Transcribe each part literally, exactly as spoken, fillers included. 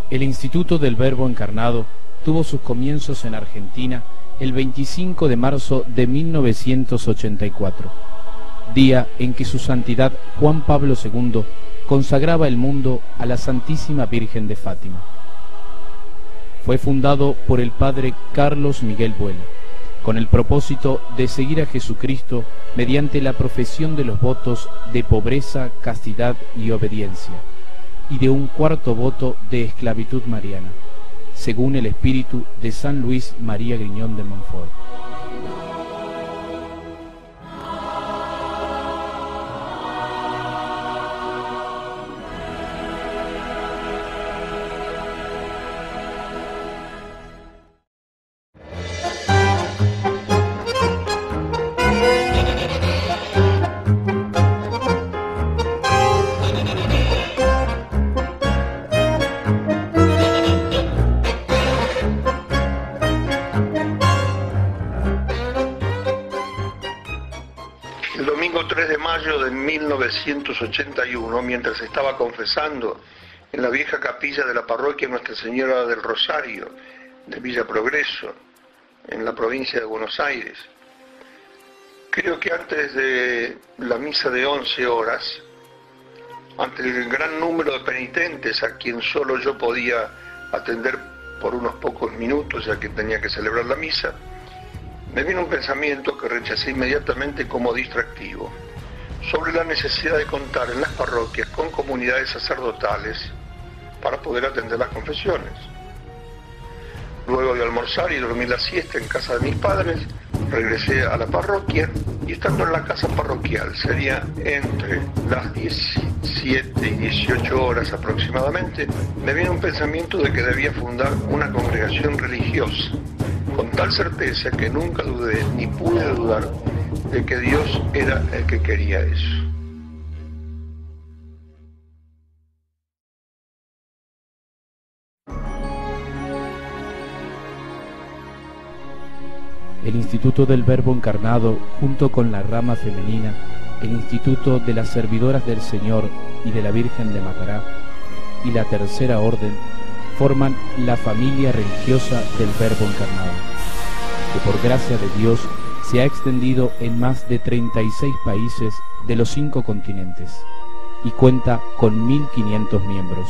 El Instituto del Verbo Encarnado tuvo sus comienzos en Argentina el veinticinco de marzo de mil novecientos ochenta y cuatro, día en que su santidad Juan Pablo segundo consagraba el mundo a la Santísima Virgen de Fátima. Fue fundado por el padre Carlos Miguel Buela, con el propósito de seguir a Jesucristo mediante la profesión de los votos de pobreza, castidad y obediencia, y de un cuarto voto de esclavitud mariana, según el espíritu de San Luis María Griñón de Montfort. mil novecientos ochenta y uno, mientras estaba confesando en la vieja capilla de la parroquia Nuestra Señora del Rosario de Villa Progreso, en la provincia de Buenos Aires. Creo que antes de la misa de once horas, ante el gran número de penitentes a quien solo yo podía atender por unos pocos minutos, ya que tenía que celebrar la misa, me vino un pensamiento que rechacé inmediatamente como distractivo, sobre la necesidad de contar en las parroquias con comunidades sacerdotales para poder atender las confesiones. Luego de almorzar y dormir la siesta en casa de mis padres, regresé a la parroquia y estando en la casa parroquial, sería entre las diecisiete y dieciocho horas aproximadamente, me vino un pensamiento de que debía fundar una congregación religiosa, con tal certeza que nunca dudé ni pude dudar de que Dios era el que quería eso. El Instituto del Verbo Encarnado, junto con la rama femenina, el Instituto de las Servidoras del Señor y de la Virgen de Macará, y la Tercera Orden, forman la familia religiosa del Verbo Encarnado, que por gracia de Dios se ha extendido en más de treinta y seis países de los cinco continentes y cuenta con mil quinientos miembros.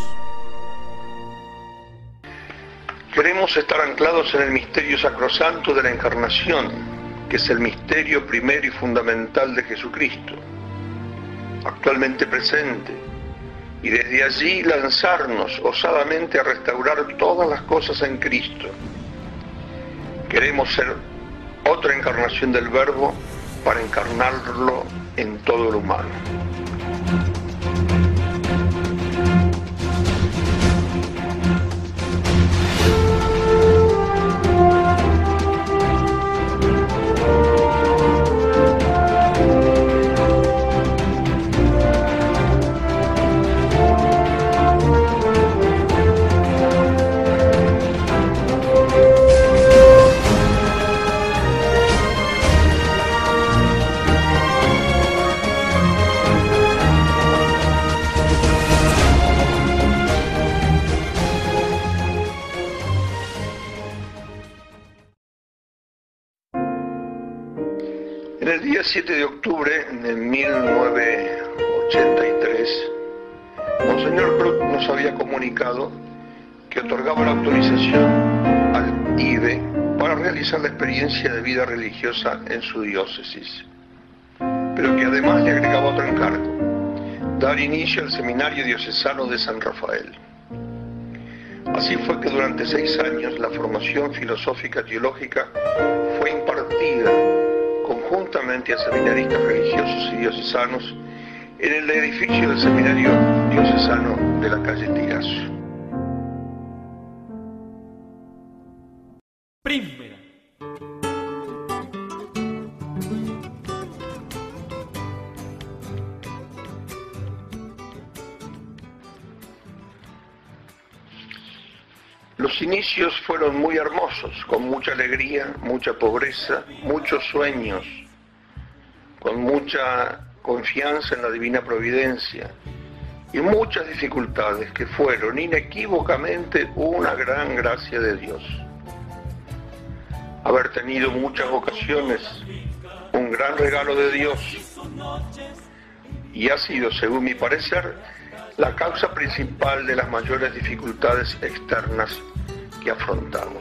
Queremos estar anclados en el misterio sacrosanto de la Encarnación, que es el misterio primero y fundamental de Jesucristo, actualmente presente, y desde allí lanzarnos osadamente a restaurar todas las cosas en Cristo. Queremos ser otra encarnación del Verbo para encarnarlo en todo lo humano. En el día siete de octubre de mil novecientos ochenta y tres, Monseñor Cruz nos había comunicado que otorgaba la autorización al I B E para realizar la experiencia de vida religiosa en su diócesis, pero que además le agregaba otro encargo: dar inicio al Seminario Diocesano de San Rafael. Así fue que durante seis años la formación filosófica teológica fue impartida conjuntamente a seminaristas religiosos y diocesanos en el edificio del Seminario Diocesano de la calle Tigazo. Primera. Los inicios fueron muy hermosos, con mucha alegría, mucha pobreza, muchos sueños, con mucha confianza en la divina providencia y muchas dificultades que fueron inequívocamente una gran gracia de Dios. Haber tenido muchas vocaciones, un gran regalo de Dios, y ha sido, según mi parecer, la causa principal de las mayores dificultades externas que afrontamos.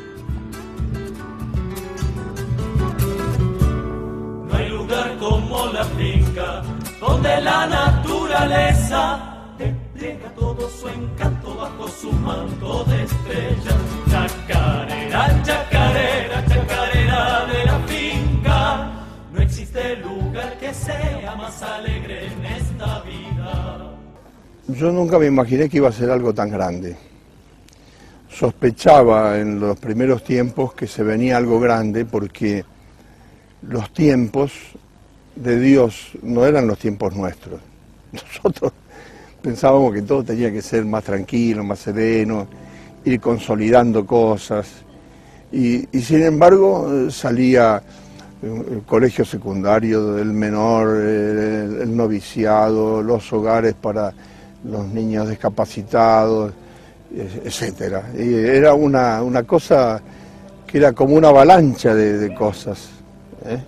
No hay lugar como la finca, donde la naturaleza despliega todo su encanto bajo su manto de estrellas. Chacarera, chacarera, chacarera de la finca, no existe lugar que sea más alegre en esta vida. Yo nunca me imaginé que iba a ser algo tan grande. Sospechaba en los primeros tiempos que se venía algo grande porque los tiempos de Dios no eran los tiempos nuestros. Nosotros pensábamos que todo tenía que ser más tranquilo, más sereno, ir consolidando cosas. Y, y sin embargo salía el colegio secundario, el menor, el, el noviciado, los hogares para los niños discapacitados, etcétera. Y era una, una cosa que era como una avalancha de, de cosas. ¿eh?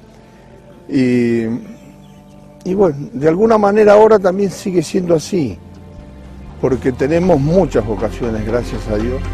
Y, y bueno, de alguna manera ahora también sigue siendo así, porque tenemos muchas vocaciones, gracias a Dios.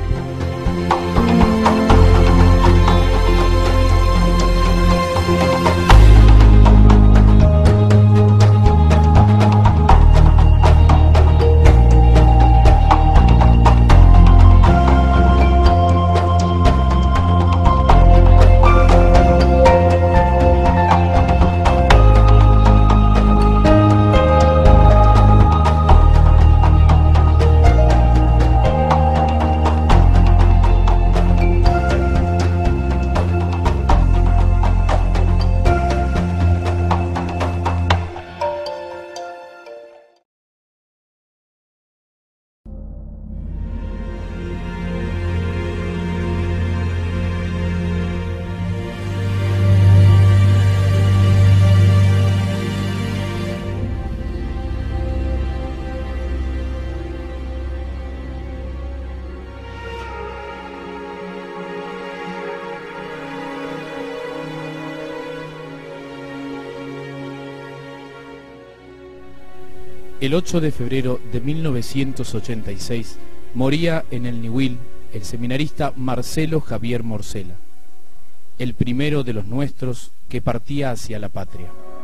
El ocho de febrero de mil novecientos ochenta y seis moría en el Ñubil el seminarista Marcelo Javier Morcela, el primero de los nuestros que partía hacia la patria.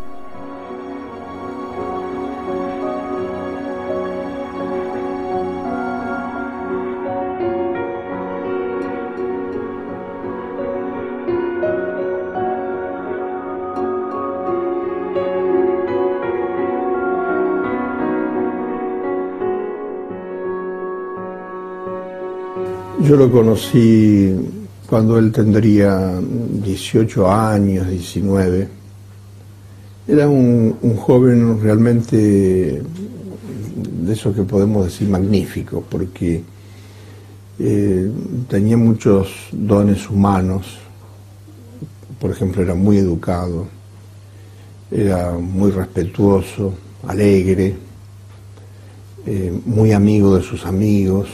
Yo lo conocí cuando él tendría dieciocho años, diecinueve. Era un, un joven realmente de eso que podemos decir magnífico, porque eh, tenía muchos dones humanos. Por ejemplo, era muy educado, era muy respetuoso, alegre, eh, muy amigo de sus amigos.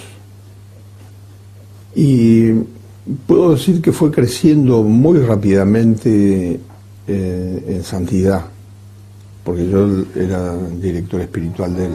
Y puedo decir que fue creciendo muy rápidamente eh, en santidad, porque yo era director espiritual de él.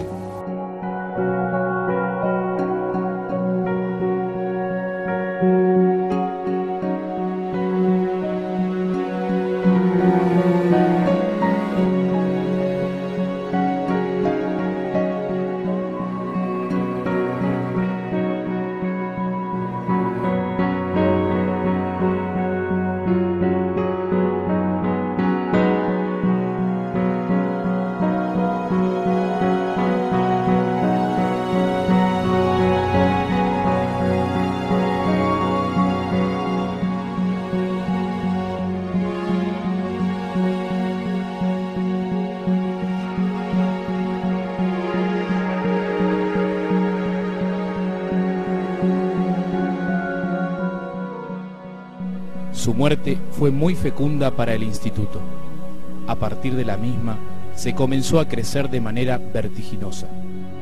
Su muerte fue muy fecunda para el instituto. A partir de la misma, se comenzó a crecer de manera vertiginosa.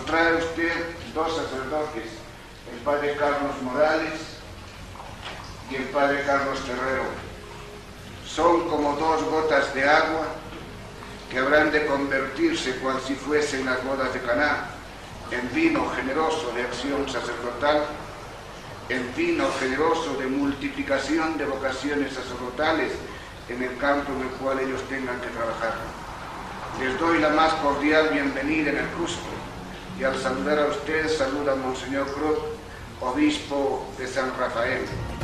trae usted dos sacerdotes, el padre Carlos Morales y el padre Carlos Terrero. Son como dos gotas de agua que habrán de convertirse, cual si fuesen las bodas de Caná, en vino generoso de acción sacerdotal, en vino generoso de multiplicación de vocaciones sacerdotales en el campo en el cual ellos tengan que trabajar. Les doy la más cordial bienvenida en el Cusco, y al saludar a usted saluda a Monseñor Cruz, obispo de San Rafael.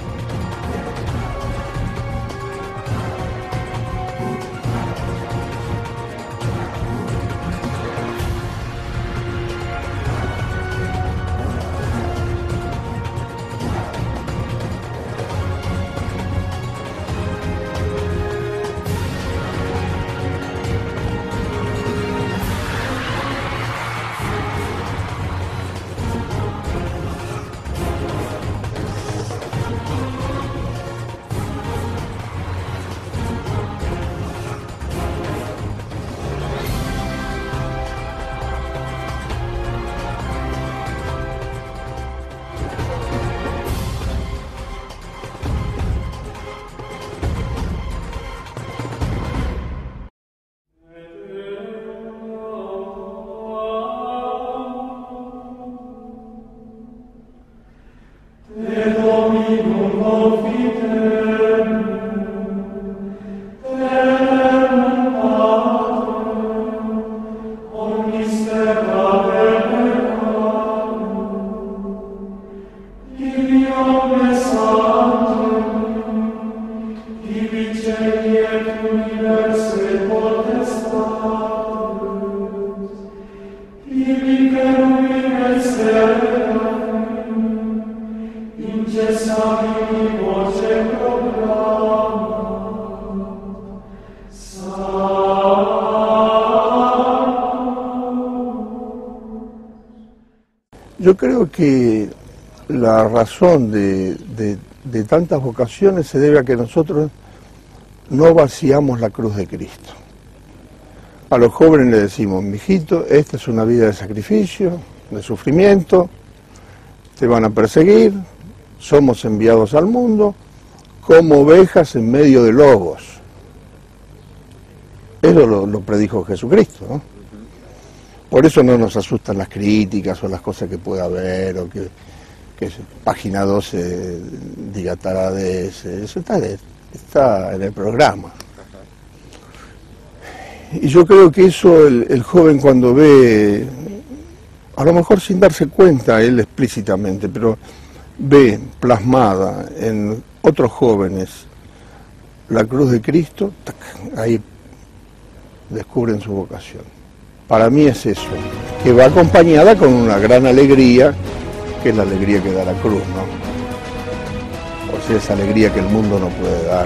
Yo creo que la razón de, de, de tantas vocaciones se debe a que nosotros no vaciamos la cruz de Cristo. A los jóvenes les decimos, mijito, esta es una vida de sacrificio, de sufrimiento, te van a perseguir, somos enviados al mundo como ovejas en medio de lobos. Eso lo, lo predijo Jesucristo, ¿no? Por eso no nos asustan las críticas o las cosas que pueda haber, o que, que página doce diga taradez, eso está, está en el programa. Y yo creo que eso el, el joven cuando ve, a lo mejor sin darse cuenta él explícitamente, pero ve plasmada en otros jóvenes la cruz de Cristo, tac, ahí descubren su vocación. Para mí es eso, que va acompañada con una gran alegría, que es la alegría que da la cruz, ¿no? O sea, esa alegría que el mundo no puede dar.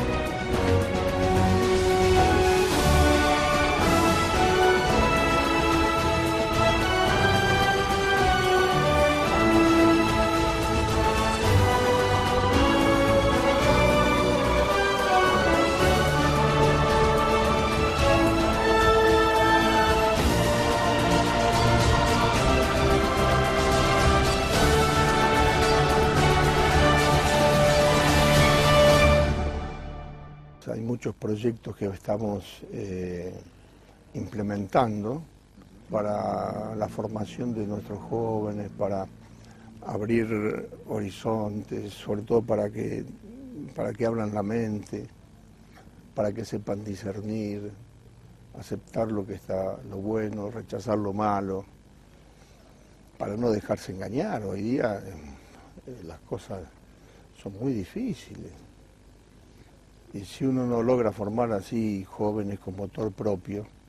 Hay muchos proyectos que estamos eh, implementando para la formación de nuestros jóvenes, para abrir horizontes, sobre todo para que, para que abran la mente, para que sepan discernir, aceptar lo que está, lo bueno, rechazar lo malo, para no dejarse engañar. Hoy día eh, las cosas son muy difíciles. Y si uno no logra formar así jóvenes con motor propio,